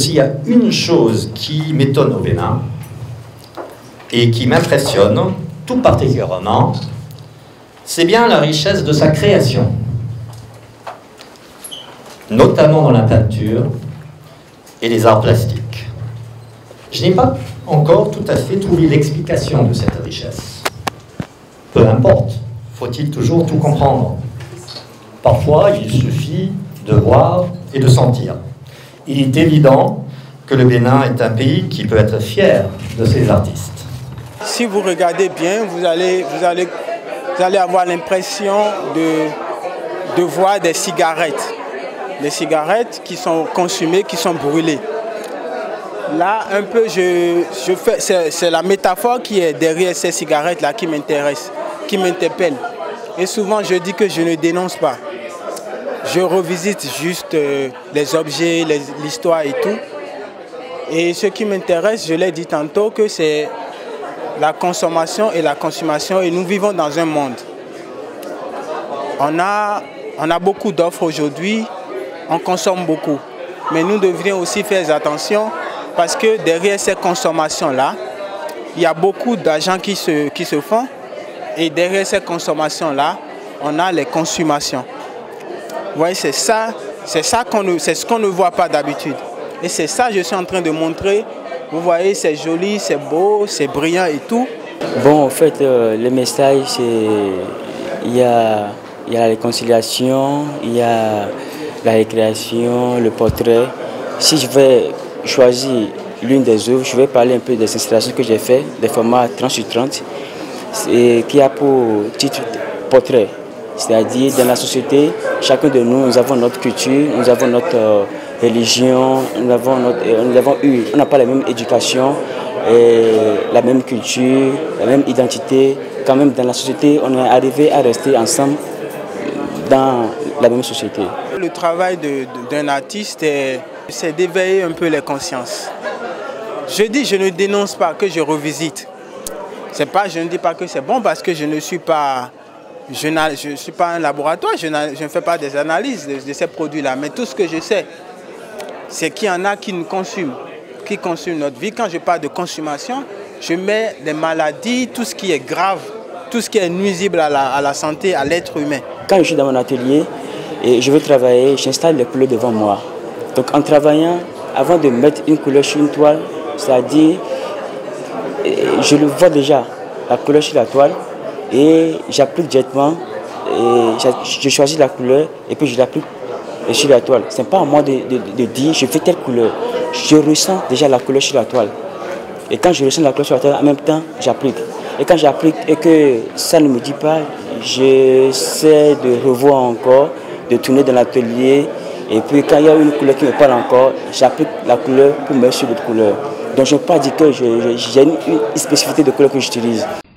s'il y a une chose qui m'étonne au Bénin et qui m'impressionne tout particulièrement, c'est bien la richesse de sa création, notamment dans la peinture et les arts plastiques. Je n'ai pas encore tout à fait trouvé l'explication de cette richesse. Peu importe, faut-il toujours tout comprendre? Parfois, il suffit de voir et de sentir. Il est évident que le Bénin est un pays qui peut être fier de ses artistes. Si vous regardez bien, vous allez avoir l'impression de voir des cigarettes. Des cigarettes qui sont consumées, qui sont brûlées. Là, un peu, c'est la métaphore qui est derrière ces cigarettes-là qui m'intéresse, qui m'interpelle. Et souvent, je dis que je ne dénonce pas. Je revisite juste les objets, l'histoire et tout. Et ce qui m'intéresse, je l'ai dit tantôt, que c'est la consommation et la consommation. Et nous vivons dans un monde. On a beaucoup d'offres aujourd'hui, on consomme beaucoup. Mais nous devrions aussi faire attention parce que derrière ces consommations-là, il y a beaucoup d'argent qui se font. Et derrière ces consommations-là, on a les consommations. Vous voyez, c'est ce qu'on ne voit pas d'habitude. Et c'est ça que je suis en train de montrer. Vous voyez, c'est joli, c'est beau, c'est brillant et tout. Bon, en fait, le message, c'est il y a la réconciliation, il y a la récréation, le portrait. Si je vais choisir l'une des œuvres, je vais parler un peu des installations que j'ai faites, des formats 30 sur 30, qui a pour titre portrait. C'est-à-dire, dans la société, chacun de nous, nous avons notre culture, nous avons notre religion, on n'a pas la même éducation, la même culture, la même identité. Quand même, dans la société, on est arrivé à rester ensemble dans la même société. Le travail d'un artiste, c'est d'éveiller un peu les consciences. Je ne dénonce pas, que je revisite. Je ne dis pas que c'est bon parce que je ne suis pas... Je ne suis pas un laboratoire, je ne fais pas des analyses de ces produits-là. Mais tout ce que je sais, c'est qu'il y en a qui nous consument, qui consument notre vie. Quand je parle de consommation, je mets les maladies, tout ce qui est grave, tout ce qui est nuisible à la santé, à l'être humain. Quand je suis dans mon atelier et je veux travailler, j'installe les couleurs devant moi. Donc en travaillant, avant de mettre une couleur sur une toile, c'est-à-dire, je le vois déjà, la couleur sur la toile, et j'applique directement, je choisis la couleur et puis je l'applique sur la toile. Ce n'est pas à moi de dire je fais telle couleur. Je ressens déjà la couleur sur la toile. Et quand je ressens la couleur sur la toile, en même temps, j'applique. Et quand j'applique et que ça ne me dit pas, j'essaie de revoir encore, de tourner dans l'atelier. Et puis quand il y a une couleur qui ne me parle encore, j'applique la couleur pour mettre sur l'autre couleur. Donc je ne peux pas dire que j'ai une spécificité de couleur que j'utilise.